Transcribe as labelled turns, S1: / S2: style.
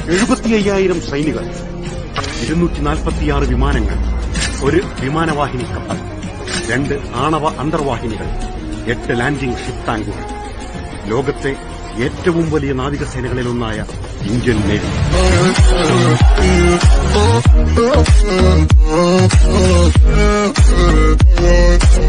S1: 75,000 സൈനികർ, 246 വിമാനങ്ങൾ, ഒരു വിമാനവാഹിനി കപ്പൽ, 2 ആണവ അന്തർവാഹിനികൾ, 8 ലാൻഡിംഗ് ഷിപ്പ് ടാങ്കുകൾ. ലോകത്തെ ഏറ്റവും വലിയ നാവികസേനകളിലൊന്നായ ഇന്ത്യൻ നേവി.